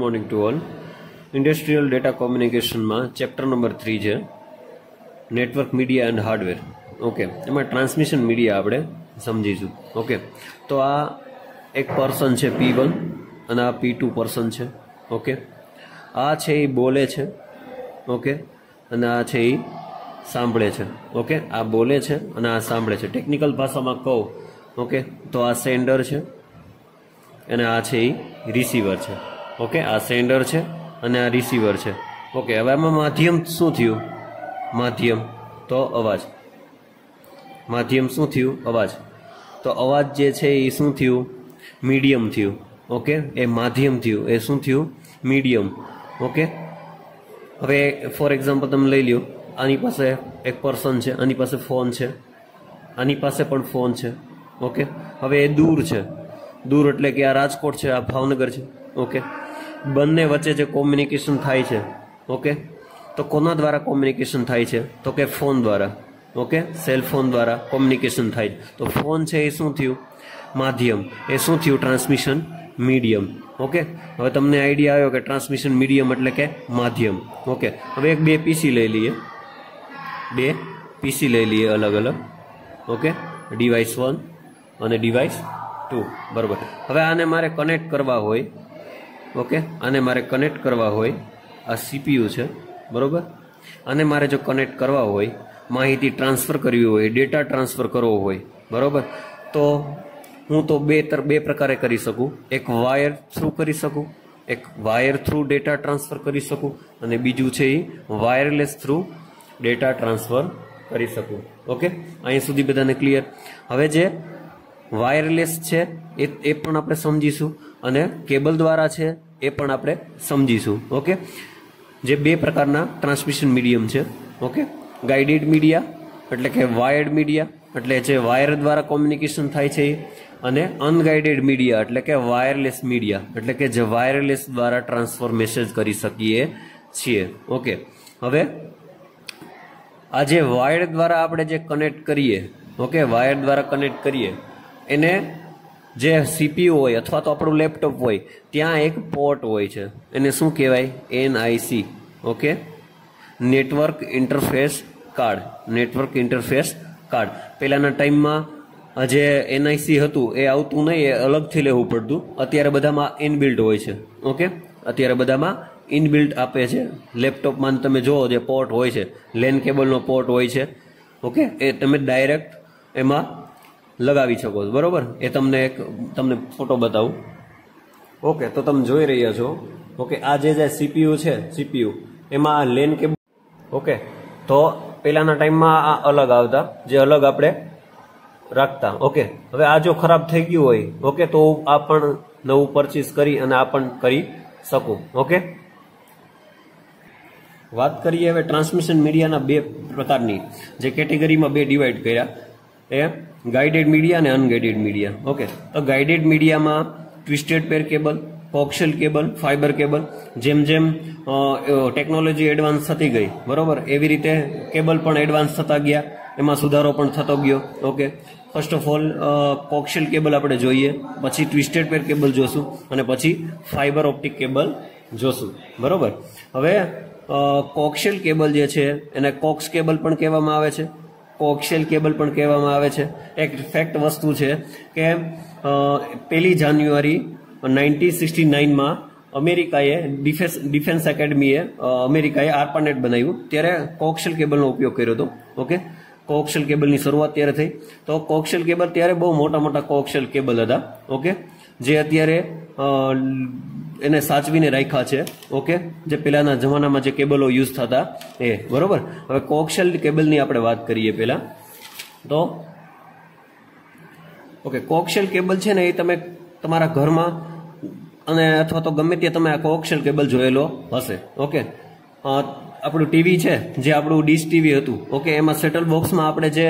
Morning to all. Industrial data કોમ્યુનિકેશનમાં chapter number 3 છે network media and hardware. Okay, એમાં transmission media આપણે સમજીશું. ઓકે, તો આ એક પર્સન છે P1 અને આ P2 પર્સન છે. ઓકે, આ છે એ બોલે છે. ઓકે, અને આ છે એ સાંભળે છે. ઓકે, આ બોલે છે અને આ સાંભળે છે. ટેકનિકલ ભાષામાં કહું ઓકે તો આ સેન્ડર છે અને આ છે એ રિસીવર છે. ઓકે, આ સેન્ડર છે અને આ રિસીવર છે. ઓકે, હવે આમાં માધ્યમ શું થયું? માધ્યમ તો અવાજ. માધ્યમ શું થયું? અવાજ. તો અવાજ જે છે એ શું થયું? મીડિયમ થયું. ઓકે, એ માધ્યમ થયું. એ શું થયું? મીડિયમ. ઓકે, હવે ફોર એક્ઝામ્પલ તમે લઈ લ્યો, આની પાસે એક પર્સન છે, આની પાસે ફોન છે, આની પાસે પણ ફોન છે. ઓકે, હવે એ દૂર છે. દૂર એટલે કે આ રાજકોટ છે, આ ભાવનગર છે. ઓકે, બંને વચ્ચે જે કોમ્યુનિકેશન થાય છે ઓકે તો કોના દ્વારા કોમ્યુનિકેશન થાય છે? તો કે ફોન દ્વારા. ઓકે, સેલ ફોન દ્વારા કોમ્યુનિકેશન થાય. તો ફોન છે એ શું થયું? માધ્યમ. એ શું થયું? Transmission medium. ઓકે, હવે તમને આઈડિયા આવ્યો કે ટ્રાન્સમિશન મીડિયમ એટલે કે માધ્યમ. ઓકે, હવે એક બે પીસી લઈ લઈએ. બે પીસી લઈ લઈએ અલગ અલગ. ઓકે, ડિવાઇસ 1 અને ડિવાઇસ 2. બરાબર. હવે આને મારે કનેક્ટ કરવા હોય. ઓકે, આને મારે કનેક્ટ કરવા હોય. આ CPU છે. બરાબર. આને મારે જો કનેક્ટ કરવા હોય, માહિતી ટ્રાન્સફર કરવી હોય, ડેટા ટ્રાન્સફર કરવો હોય, બરાબર, તો હું તો બે પ્રકારે કરી શકું. એક વાયર થ્રુ કરી શકું, એક વાયર થ્રુ ડેટા ટ્રાન્સફર કરી શકું, અને બીજું છે એ વાયરલેસ થ્રુ ડેટા ટ્રાન્સફર કરી શકું. ઓકે, અહીંયા સુધી બધાને ક્લિયર? હવે જે વાયરલેસ છે એ પણ આપણે સમજીશું, અને કેબલ દ્વારા છે એ પણ આપણે સમજીશું. ઓકે, જે બે પ્રકારના ટ્રાન્સમિશન મીડિયમ છે. ઓકે, ગાઇડેડ મીડિયા એટલે કે વાયર્ડ મીડિયા એટલે જે વાયર દ્વારા કોમ્યુનિકેશન થાય છે, અને અનગાઇડેડ મીડિયા એટલે કે વાયરલેસ મીડિયા એટલે કે જે વાયરલેસ દ્વારા ટ્રાન્સફર મેસેજ કરી શકીએ છીએ. ઓકે, હવે આ જે વાયર દ્વારા આપણે જે કનેક્ટ કરીએ, ઓકે, વાયર દ્વારા કનેક્ટ કરીએ, એને જે CPU હોય અથવા તો આપણું લેપટોપ હોય, ત્યાં એક પોર્ટ હોય છે. એને શું કહેવાય? NIC. Okay, network interface card. Network interface card. પહેલાના ટાઈમમાં જે NIC હતું એ આવતું નહીં, એ અલગથી લેવું પડતું. અત્યારે બધામાં ઇનબિલ્ટ હોય છે. ઓકે, અત્યારે બધામાં ઇનબિલ્ટ આપે છે. લેપટોપમાં તમે જુઓ જે પોર્ટ હોય છે, લેન કેબલનો પોર્ટ હોય છે. ઓકે, એ તમે ડાયરેક્ટ એમાં લગાવી શકો છો. બરોબર. એ તમને ફોટો બતાવું. ઓકે, તો તમે જોઈ રહ્યા છો. ઓકે, આ જે CPU છે, CPU એમાં લેન કેબલ. ઓકે, તો પહેલાના ટાઈમમાં આ અલગ આવતા, જે અલગ આપણે રાખતા. ઓકે, હવે આ જો ખરાબ થઈ ગયું હોય, ઓકે, તો આ પણ નવું પરચેસ કરી અને આ પણ કરી શકું. ઓકે, વાત કરીએ હવે ટ્રાન્સમિશન મીડિયાના બે પ્રકારની, જે કેટેગરીમાં બે ડિવાઈડ કર્યા, એ ગાઇડેડ મીડિયા અને અનગાઇડેડ મીડિયા. ઓકે, તો ગાઇડેડ મીડિયામાં twisted pair cable, coaxial cable, fibre cable. જેમ જેમ ટેકનોલોજી એડવાન્સ થતી ગઈ, બરોબર, એવી રીતે કેબલ પણ એડવાન્સ થતા ગયા, એમાં સુધારો પણ થતો ગયો. Okay, first of all coaxial cable આપણે જોઈએ, પછી ટ્વિસ્ટેડ પેર કેબલ જોશું, અને પછી ફાઇબર ઓપ્ટિક કેબલ જોશું. બરોબર. હવે કોક્સિયલ કેબલ જે છે એને કોક્સ કેબલ પણ કહેવામાં આવે છે, કોક્સિયલ કેબલ પણ કહેવામાં આવે છે. એક ફેક્ટ વસ્તુ છે કે 1 જાન્યુઆરી 1969માં અમેરિકાએ ડિફેન્સ એકેડમીએ અમેરિકાએ ARPANET બનાવ્યું, ત્યારે કોક્સિયલ કેબલનો ઉપયોગ કર્યો હતો. ઓકે, કોક્સિયલ કેબલની શરૂઆત ત્યારે થઈ. તો કોક્સિયલ કેબલ ત્યારે બહુ મોટા મોટા કોક્સિયલ કેબલ હતા. ઓકે, જે અત્યારે એને સાચવીને રાખ્યા છે. ઓકે, જે પહેલાના જમાનામાં જે કેબલો યુઝ થતા એ. બરોબર. હવે કોક્સિયલ કેબલની આપણે વાત કરીએ પહેલા તો. ઓકે, કોક્સિયલ કેબલ છે ને એ તમે તમારા ઘરમાં અને અથવા તો ગમે ત્યાં તમે આ કોક્સિયલ કેબલ જોયેલો હશે. ઓકે, આપણું ટીવી છે, જે આપણું ડીશ ટીવી હતું, ઓકે, એમાં સેટલ બોક્સમાં આપણે જે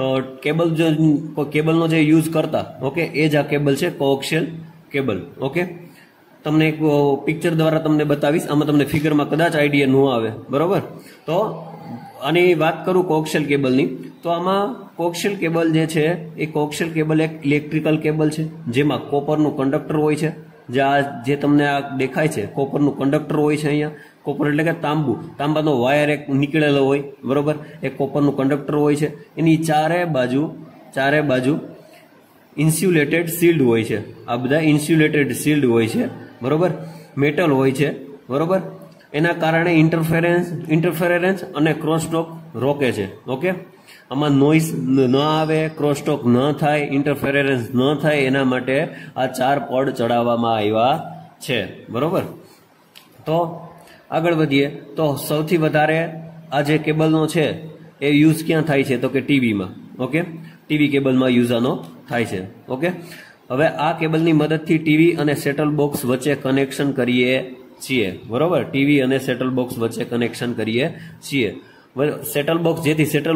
કેબલનો જે યુઝ કરતા, ઓકે, એ જ આ કેબલ છે, કોક્સિયલ કેબલ. ઓકે, તમને એક પિક્ચર દ્વારા તમને બતાવીશ, આમાં તમને ફિગરમાં કદાચ આઈડિયા ન આવે. બરોબર. તો આની વાત કરું કોક્સિયલ કેબલની, તો આમાં કોક્સિયલ કેબલ જે છે એ કોક્સિયલ કેબલ એક ઇલેક્ટ્રિકલ કેબલ છે, જેમાં કોપરનું કંડક્ટર હોય છે. જે તમને આ દેખાય છે કોપરનું કંડક્ટર હોય છે અહીંયા, કોપર એટલે કે તાંબાનો વાયર એક નીકળેલો હોય, બરોબર, એ કોપરનું કંડક્ટર હોય છે. એની ચારે બાજુ ઇન્સ્યુલેટેડ શિલ્ડ હોય છે. આ બધા ઇન્સ્યુલેટેડ શિલ્ડ હોય છે, બરોબર, મેટલ હોય છે, બરોબર. એના કારણે ઇન્ટરફેરન્સ અને ક્રોસટોક રોકે છે. ઓકે, આમાં નોઇઝ ન આવે, ક્રોસટોક ન થાય, ઇન્ટરફેરન્સ ન થાય, એના માટે આ 4 પડ ચડાવવામાં આવ્યા છે, બરોબર. તો આગળ વધીએ તો સૌથી વધારે આ જે કેબલનો છે એ યુઝ ક્યાં થાય છે? તો કે ટીવીમાં. ઓકે, ટીવી કેબલમાં યુઝ આનો થાય છે. ઓકે, હવે આ કેબલની મદદથી ટીવી અને સેટલ બોક્સ વચ્ચે કનેક્શન કરીએ છીએ, બરોબર. ટીવી અને સેટલ બોક્સ વચ્ચે કનેક્શન કરીએ છીએ. સેટલ બોક્સ, જેથી સેટલ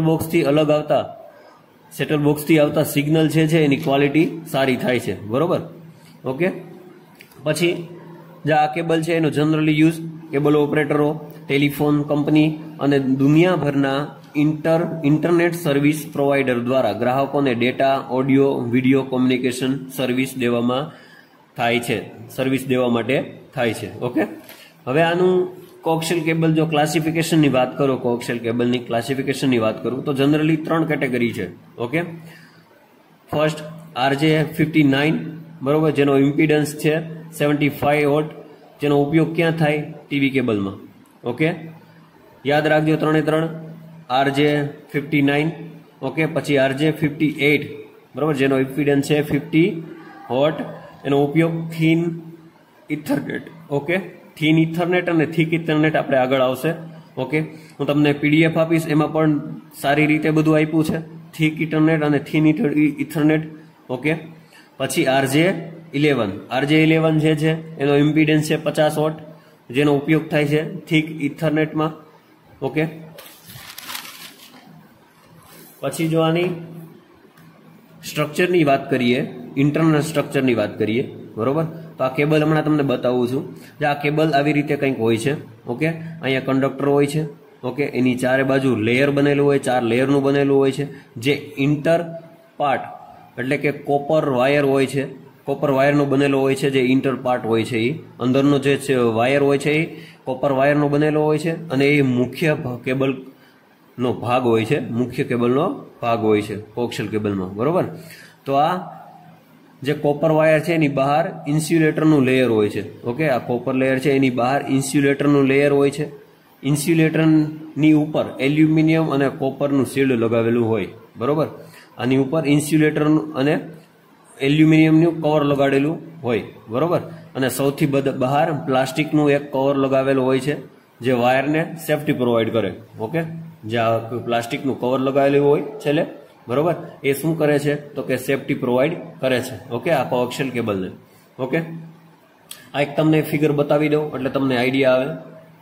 બોક્સથી આવતા સિગ્નલ છે એની ક્વોલિટી સારી થાય છે, બરોબર. ઓકે, પછી જે આ કેબલ છે એનો જનરલી યુઝ કેબલ ઓપરેટરો, ટેલિફોન કંપની અને દુનિયાભરના ઇન્ટરનેટ સર્વિસ પ્રોવાઈડર દ્વારા ગ્રાહકોને data, audio, video communication service દેવા માટે થાય છે. ઓકે, હવે આનું કોક્સિયલ કેબલ જો ક્લાસિફિકેશનની વાત કરો, કોક્સિયલ કેબલની ક્લાસિફિકેશનની વાત કરું તો જનરલી 3 કેટેગરી છે. ઓકે, ફર્સ્ટ RJ59, બરોબર, જેનો ઇમ્પિડન્સ છે 75 વોટ, જેનો ઉપયોગ ક્યાં થાય? ટીવી કેબલમાં. ઓકે, યાદ રાખજો 3 RJ59. ઓકે, પછી RJ58, બરોબર, જેનો ઇમ્પિડન્સ છે 50 વોટ, એનો ઉપયોગ thin Ethernet. Okay, thin Ethernet અને થિક ઇથરનેટ આપણે આગળ આવશે. ઓકે, હું તમને PDF આપીશ, એમાં પણ સારી રીતે બધું આપ્યું છે, થિક ઇથરનેટ અને થિન ઇથરનેટ. ઓકે, પછી RJ11 જે છે એનો ઇમ્પિડન્સ છે 50 વોટ, જેનો ઉપયોગ થાય છે થિક ઇથરનેટમાં. ઓકે, પછી જો આની સ્ટ્રક્ચરની વાત કરીએ, ઇન્ટરનલ સ્ટ્રક્ચરની વાત કરીએ, બરોબર, તો આ કેબલ હમણાં તમને બતાવું છું. જે આ કેબલ આવી રીતે કંઈક હોય છે. ઓકે, અહીંયા કંડક્ટર હોય છે. ઓકે, એની ચારે બાજુ લેયર બનેલું હોય, 4 લેયરનું બનેલું હોય છે. જે ઇન્ટર પાર્ટ એટલે કે કોપર વાયર હોય છે, કોપર વાયરનો બનેલો હોય છે. જે ઇન્ટર પાર્ટ હોય છે એ અંદરનો જે વાયર હોય છે એ કોપર વાયરનો બનેલો હોય છે, અને એ મુખ્ય કેબલનો ભાગ હોય છે, મુખ્ય કેબલનો ભાગ હોય છે કોક્સિયલ કેબલમાં, બરોબર. તો આ જે કોપર વાયર છે એની બહાર ઇન્સ્યુલેટરનું લેયર હોય છે. ઓકે, આ કોપર લેયર છે એની બહાર ઇન્સ્યુલેટરનું લેયર હોય છે. ઇન્સ્યુલેટરની ઉપર એલ્યુમિનિયમ અને કોપરનું શિલ્ડ લગાવેલું હોય, બરોબર. આની ઉપર ઇન્સ્યુલેટર અને એલ્યુમિનિયમનું કવર લગાડેલું હોય, બરોબર. અને સૌથી બહાર પ્લાસ્ટિકનું એક કવર લગાવેલું હોય છે, જે વાયરને સેફટી પ્રોવાઈડ કરે. ઓકે, જે આ પ્લાસ્ટિકનું કવર લગાવેલું હોય છેલ્લે, બરોબર, એ શું કરે છે? તો કે સેફટી પ્રોવાઈડ કરે છે. ઓકે, આ કોક્સિયલ કેબલને. ઓકે, આ એક તમને ફિગર બતાવી દઉં એટલે તમને આઈડિયા આવે.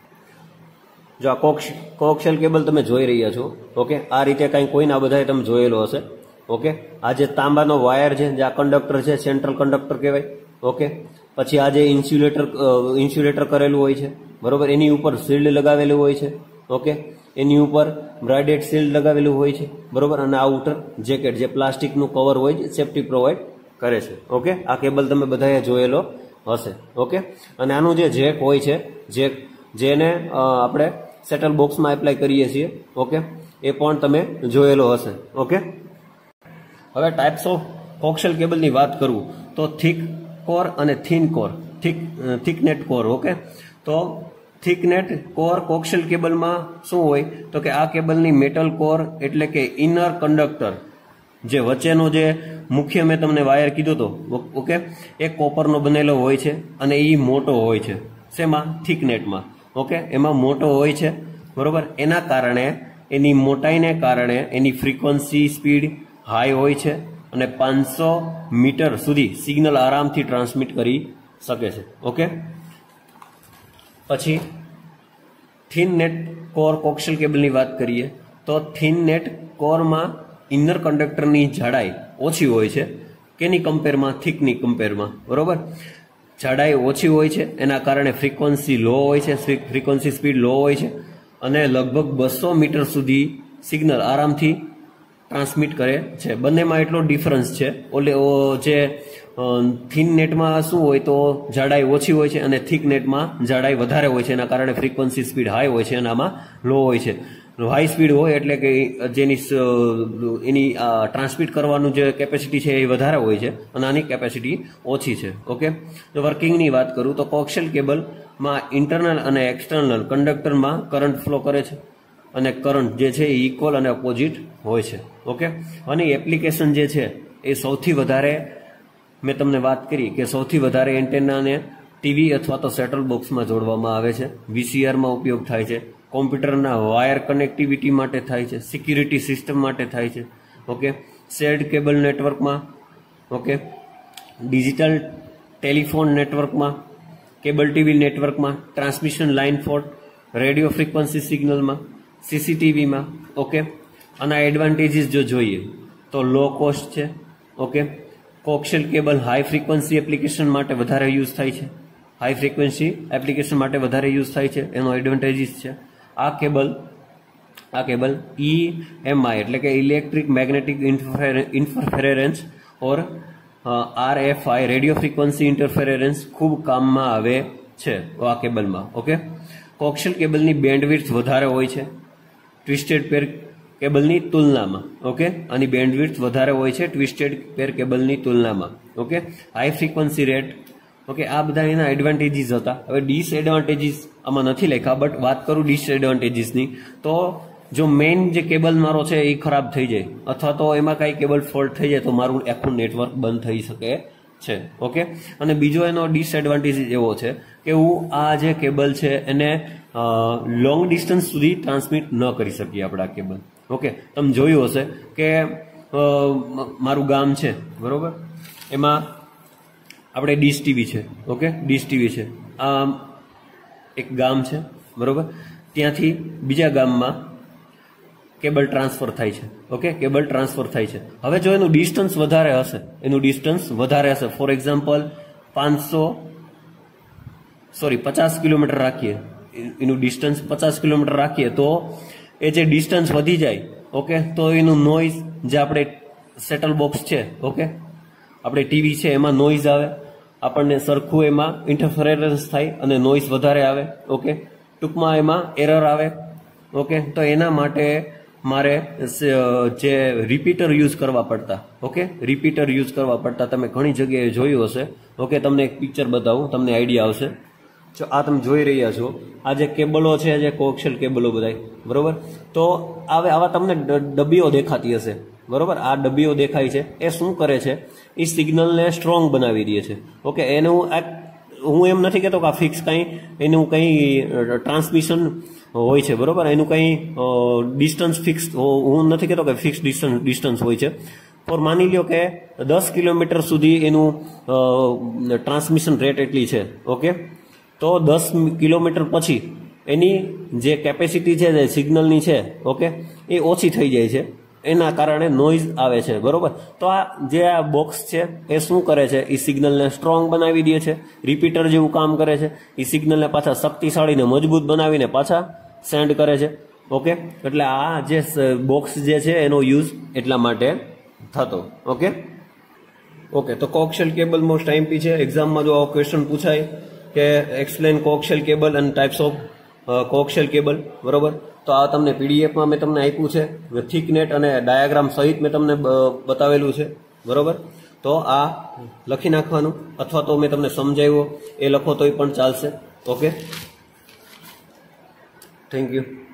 જો આ કોક્સિયલ કેબલ તમે જોઈ રહ્યા છો. ઓકે, આ રીતે કંઈ કોઈના બધાએ તમે જોયેલો હશે. ઓકે, આ જે તાંબાનો વાયર છે, જે આ કંડક્ટર છે, સેન્ટ્રલ કંડક્ટર કહેવાય. ઓકે, પછી આ જે ઇન્સ્યુલેટર કરેલું હોય છે, બરોબર, એની ઉપર શિલ્ડ લગાવેલું હોય છે. ઓકે, એની ઉપર બ્રાઇડેડ શિલ્ડ લગાવેલું હોય છે, બરોબર, અને આઉટર જેકેટ જે પ્લાસ્ટિકનું કવર હોય છે સેફટી પ્રોવાઈડ કરે છે. ઓકે, આ કેબલ તમે બધાએ જોયેલો હશે. ઓકે, અને આનું જે જેક હોય છે, જેને આપણે સેટલ બોક્સમાં એપ્લાય કરીએ છીએ. ઓકે, એ પણ તમે જોયેલો હશે. ઓકે, હવે ટાઈપ્સ ઓફ કોક્સિયલ કેબલની વાત કરું તો થિક કોર અને thin core, thicknet core. Okay, તો થિકનેટ કોર કોક્સિયલ કેબલમાં શું હોય? તો કે આ કેબલની મેટલ કોર એટલે કે ઇનર કંડક્ટર, જે વચ્ચેનો જે મુખ્ય મેં તમને વાયર કીધું હતો, ઓકે, એ કોપરનો બનેલો હોય છે, અને એ મોટો હોય છે. શેમાં? થિકનેટમાં. ઓકે, એમાં મોટો હોય છે, બરોબર. એના કારણે, એની મોટાઈને કારણે એની ફ્રીક્વન્સી સ્પીડ હાઈ હોય છે, અને 500 મીટર સુધી સિગ્નલ આરામથી ટ્રાન્સમિટ કરી શકે છે. ઓકે, પછી થિન નેટ કોર કોક્સિયલ કેબલની વાત કરીએ તો થિન નેટ કોરમાં ઇનર કંડક્ટરની જાડાઈ ઓછી હોય છે. કેની કમ્પેરમાં? થિકની કમ્પેરમાં, બરોબર. જાડાઈ ઓછી હોય છે, એના કારણે ફ્રીક્વન્સી લો હોય છે, ફ્રીક્વન્સી સ્પીડ લો હોય છે, અને લગભગ 200 મીટર સુધી સિગ્નલ આરામથી ટ્રાન્સમિટ કરે છે. બંનેમાં એટલો ડિફરન્સ છે. જે થિન નેટમાં શું હોય તો જાડાઈ ઓછી હોય છે અને થિક નેટમાં જાડાઈ વધારે હોય છે. એના કારણે ફ્રીક્વન્સી સ્પીડ હાઈ હોય છે અને આમાં લો હોય છે. હાઈ સ્પીડ હોય એટલે કે એની ટ્રાન્સમિટ કરવાનું જે કેપેસિટી છે એ વધારે હોય છે અને આની કેપેસિટી ઓછી છે. ઓકે, તો વર્કિંગની વાત કરું તો કોક્સિયલ કેબલમાં ઇન્ટરનલ અને એક્સટર્નલ કંડક્ટરમાં કરંટ ફ્લો કરે છે અને કરંટ જે છે એ ઇક્વલ અને ઓપોઝિટ હોય છે. ઓકે, અને એપ્લિકેશન જે છે એ સૌથી વધારે મેં તમને વાત કરી કે સૌથી વધારે એન્ટેનાને ટીવી અથવા તો સેટલ બોક્સમાં જોડવામાં આવે છે. વીસીઆરમાં ઉપયોગ થાય છે, કોમ્પ્યુટરના વાયર કનેક્ટિવિટી માટે થાય છે, સિક્યુરિટી સિસ્ટમ માટે થાય છે. ઓકે, શેર્ડ કેબલ નેટવર્કમાં, ઓકે, ડિજિટલ ટેલિફોન નેટવર્કમાં, કેબલ ટીવી નેટવર્કમાં, transmission line fault, radio frequency સિગ્નલમાં, સીસીટીવીમાં. ઓકે, આના એડવાન્ટેજીસ જો જોઈએ તો લો કોસ્ટ છે. Okay, coaxial cable high frequency application માટે વધારે યુઝ થાય છે. હાઈ ફ્રીક્વન્સી એપ્લિકેશન માટે વધારે યુઝ થાય છે, એનો એડવાન્ટેજીસ છે. આ કેબલ EMI એટલે કે electric magnetic interference or RFI radio frequency interference ખૂબ કામમાં આવે છે આ કેબલમાં. ઓકે, કોક્સિયલ કેબલની બેન્ડવિડ્થ વધારે હોય છે ટ્વિસ્ટેડ પેર કેબલની તુલનામાં. ઓકે, આની બેન્ડવિડ્થ વધારે હોય છે ટ્વિસ્ટેડ પેર કેબલની તુલનામાં. Okay, high frequency rate. Okay, આ બધા એના એડવાન્ટેજીસ હતા. હવે ડિસએડવાન્ટેજીસ આમાં નથી લખ્યા, બટ વાત કરું ડિસએડવાન્ટેજીસની તો જો મેઇન જે કેબલ મારો છે એ ખરાબ થઈ જાય અથવા તો એમાં કાંઈ કેબલ ફોલ્ટ થઈ જાય તો મારું આખું નેટવર્ક બંધ થઈ શકે છે. ઓકે, અને બીજો એનો ડિસએડવાન્ટેજ એવો છે કે હું આ જે કેબલ છે એને લોંગ ડિસ્ટન્સ સુધી ટ્રાન્સમિટ ન કરી શકીએ આપણે આ કેબલ. ઓકે, તમે જોયું હશે કે મારું ગામ છે બરોબર, એમાં આપણે ડીશ ટીવી છે. ઓકે, ડીશ ટીવી છે, આ એક ગામ છે બરોબર, ત્યાંથી બીજા ગામમાં કેબલ ટ્રાન્સફર થાય છે. ઓકે, કેબલ ટ્રાન્સફર થાય છે. હવે જો એનું ડિસ્ટન્સ વધારે હશે, ફોર એક્ઝામ્પલ 50 કિલોમીટર રાખીએ, એનું ડિસ્ટન્સ 50 કિલોમીટર રાખીએ તો એ જે ડિસ્ટન્સ વધી જાય, ઓકે, તો એનું નોઇઝ જે આપણે સેટલ બોક્સ છે, ઓકે, આપણે ટીવી છે એમાં નોઇઝ આવે, આપણને સરખું એમાં ઇન્ટરફેરન્સ થાય અને નોઇઝ વધારે આવે. ઓકે, ટૂંકમાં એમાં એરર આવે. ઓકે, તો એના માટે મારે જે રિપીટર યુઝ કરવા પડતા. ઓકે, રિપીટર યુઝ કરવા પડતા તમે ઘણી જગ્યાએ જોયું હશે. ઓકે, તમને એક પિક્ચર બતાવું, તમને આઈડિયા આવશે. જો આ તમે જોઈ રહ્યા છો, આ જે કેબલો છે, જે કોક્સિયલ કેબલો બધાય બરોબર, તો આવા તમને ડબ્બીઓ દેખાતી હશે બરોબર. આ ડબ્બીઓ દેખાય છે, એ શું કરે છે, એ સિગ્નલને સ્ટ્રોંગ બનાવી દે છે. ઓકે, એનું હું એમ નથી કહેતો કે આ ફિક્સ એનું કંઈ ટ્રાન્સમિશન હોય છે બરોબર, એનું કંઈ ડિસ્ટન્સ ફિક્સ, હું નથી કહેતો કે ફિક્સ ડિસ્ટન્સ હોય છે. પર માની લ્યો કે 10 કિલોમીટર સુધી એનું ટ્રાન્સમિશન રેટ એટલી છે. ઓકે, તો 10 કિલોમીટર પછી એની જે કેપેસિટી છે જે સિગ્નલની છે, ઓકે, એ ઓછી થઈ જાય છે, એના કારણે નોઇઝ આવે છે બરોબર. તો આ જે આ બોક્સ છે એ શું કરે છે, એ સિગ્નલને સ્ટ્રોંગ બનાવી દે છે, રિપીટર જેવું કામ કરે છે. એ સિગ્નલને પાછા શક્તિશાળી ને મજબૂત બનાવીને પાછા સેન્ડ કરે છે. ઓકે, એટલે આ જે બોક્સ જે છે એનો યુઝ એટલા માટે થતો. ઓકે, તો કોક્સિયલ કેબલ મોસ્ટ આઈએમપી છે. એક્ઝામમાં જો ક્વેશ્ચન પૂછાય કે explain coaxial cable and types of coaxial cable બરોબર, તો આ તમને પીડીએફમાં મેં તમને આપ્યું છે, થિક નેટ અને ડાયાગ્રામ સહિત મેં તમને બતાવેલું છે બરોબર. તો આ લખી નાખવાનું અથવા તો મેં તમને સમજાવ્યો એ લખો તોય પણ ચાલશે. Okay, thank you.